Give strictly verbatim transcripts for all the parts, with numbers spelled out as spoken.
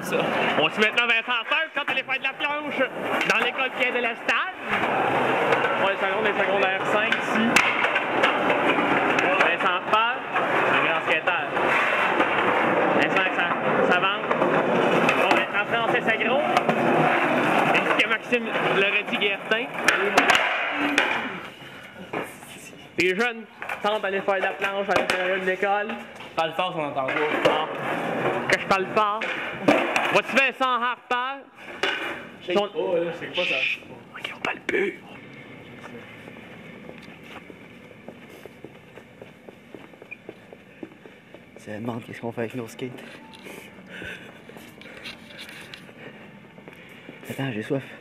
ça. On suit maintenant Vincent Seuf quand elle est faire de la planche dans l'école Pierre de l'Estade. On est seconde et secondaire cinq ici. Vincent Fall, un grand skateur. Vincent s'avance. On est en français Sagro. Ainsi que Maxime Loretti-Guertin. Les jeunes tentent d'aller faire de la planche à l'intérieur de l'école. Parle fort, on entend pas. Ah. Que je parle fort. Voici Vincent Harper. Je sais pas, là, je sais pas ça. Ok, on parle plus. Ça demande qu'est-ce qu'on fait avec nos skates. Attends, j'ai soif.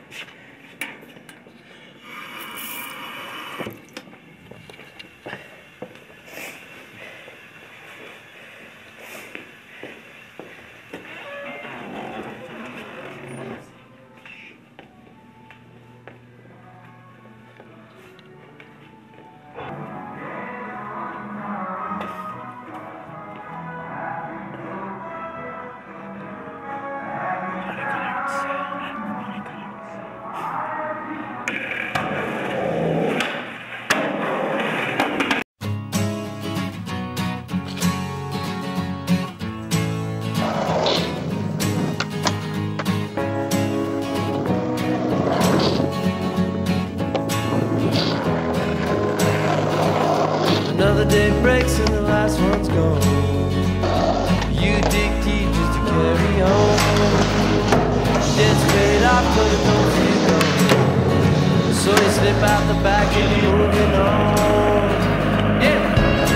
Another day breaks and the last one's gone. You dig deep just to carry on. Dance straight up, but it don't feel good. So you slip out the back and you're moving on. Yeah.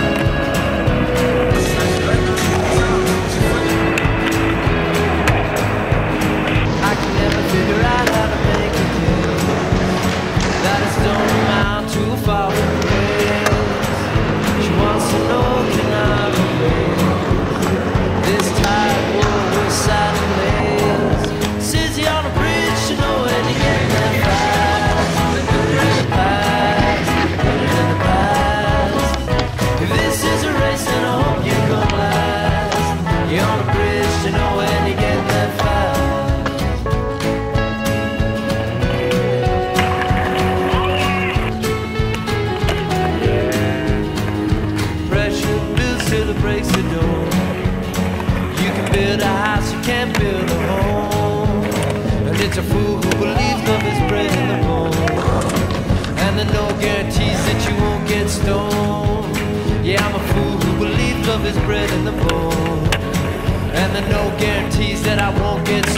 I can never figure out how to make it clear that it's don't amount too far away. She wants to know, can I relate? This tired world with silent lays. Says you're on a bridge to know when you get that fast. Put it in the past, put it in the past. If this is a race, then I hope you come last. You're on a bridge to know when you get that fast. Breaks the door. You can build a house, you can't build a home. And it's a fool who believes love is bred in the bone. And there are no guarantees that you won't get stoned. Yeah, I'm a fool who believes love is bred in the bone. And there are no guarantees that I won't get stoned.